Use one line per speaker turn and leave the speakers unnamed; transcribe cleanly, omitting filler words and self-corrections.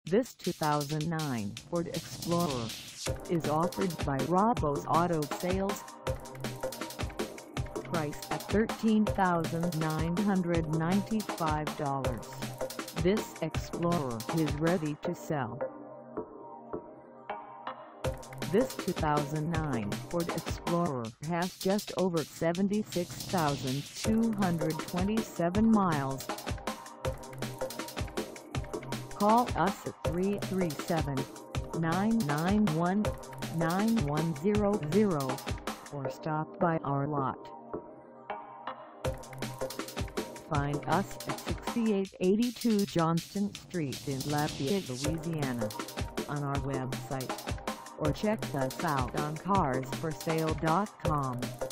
This 2009 Ford Explorer is offered by Rabeaux Auto Sales. Price at $13,995. This Explorer is ready to sell. This 2009 Ford Explorer has just over 76,227 miles. Call us at 337-991-9100 or stop by our lot. Find us at 6882 Johnston Street in Lafayette, Louisiana, on our website, or check us out on carsforsale.com.